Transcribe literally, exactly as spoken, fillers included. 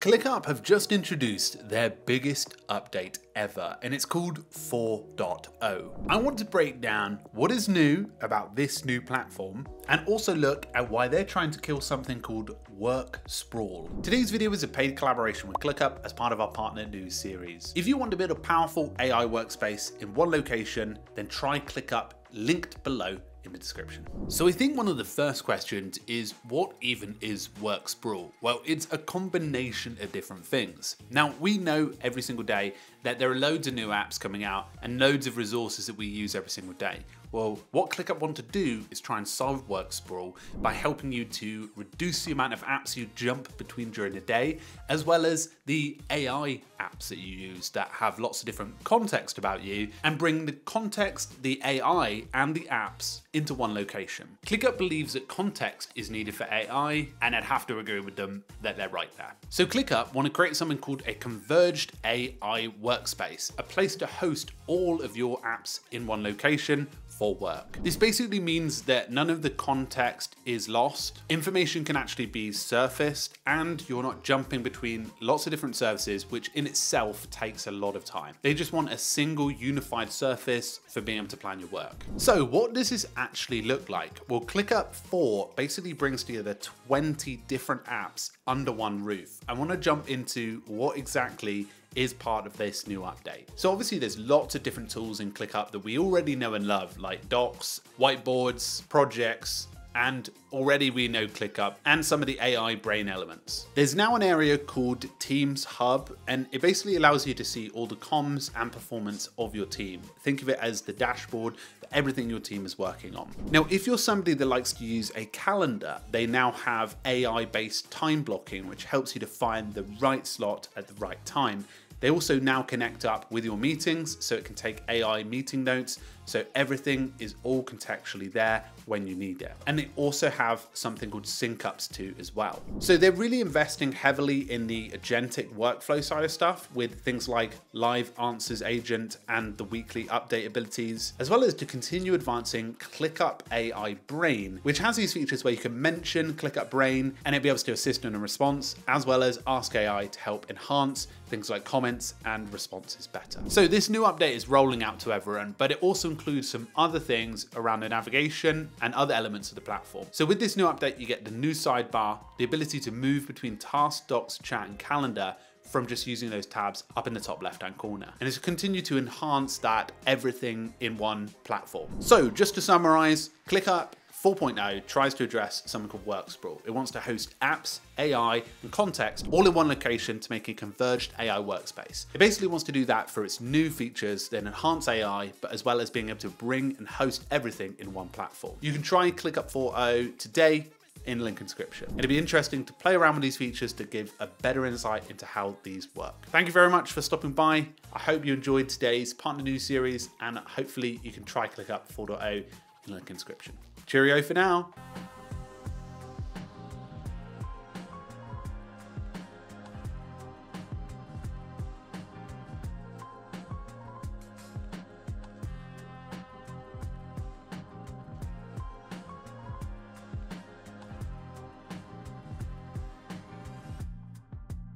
ClickUp have just introduced their biggest update ever, and it's called four point oh. I want to break down what is new about this new platform and also look at why they're trying to kill something called work sprawl. Today's video is a paid collaboration with ClickUp as part of our partner news series. If you want to build a powerful A I workspace in one location, then try ClickUp, linked below in the description. So I think one of the first questions is, what even is work sprawl? Well, it's a combination of different things. Now, we know every single day that there are loads of new apps coming out and loads of resources that we use every single day. Well, what ClickUp want to do is try and solve work sprawl by helping you to reduce the amount of apps you jump between during the day, as well as the A I apps that you use that have lots of different context about you, and bring the context, the A I, and the apps into one location. ClickUp believes that context is needed for A I, and I'd have to agree with them that they're right there. So ClickUp want to create something called a converged A I workspace, a place to host all of your apps in one location for work. This basically means that none of the context is lost, information can actually be surfaced, and you're not jumping between lots of different services, which in itself takes a lot of time. They just want a single unified surface for being able to plan your work. So what does this actually look like? Well, ClickUp four basically brings together twenty different apps under one roof. I want to jump into what exactly is part of this new update. So obviously there's lots of different tools in ClickUp that we already know and love, like docs, whiteboards, projects, and already we know ClickUp and some of the A I brain elements. There's now an area called Teams Hub, and it basically allows you to see all the comms and performance of your team. Think of it as the dashboard for everything your team is working on. Now, if you're somebody that likes to use a calendar, they now have A I-based time blocking, which helps you to find the right slot at the right time. They also now connect up with your meetings, so it can take A I meeting notes, so everything is all contextually there when you need it. And they also have something called sync ups too as well. So they're really investing heavily in the agentic workflow side of stuff with things like live answers agent and the weekly update abilities, as well as to continue advancing ClickUp A I Brain, which has these features where you can mention ClickUp Brain and it'll be able to assist in a response, as well as ask A I to help enhance things like comments and responses better. So this new update is rolling out to everyone, but it also includes some other things around the navigation and other elements of the platform. So with this new update, you get the new sidebar, the ability to move between task, docs, chat, and calendar from just using those tabs up in the top left-hand corner. And it's continue to enhance that everything in one platform. So just to summarize, ClickUp four point oh tries to address something called work sprawl. It wants to host apps, A I, and context all in one location to make a converged A I workspace. It basically wants to do that for its new features that enhance A I, but as well as being able to bring and host everything in one platform. You can try ClickUp four point oh today in link in description. It'll be interesting to play around with these features to give a better insight into how these work. Thank you very much for stopping by. I hope you enjoyed today's partner news series, and hopefully you can try ClickUp four point oh in link in description. Cheerio for now.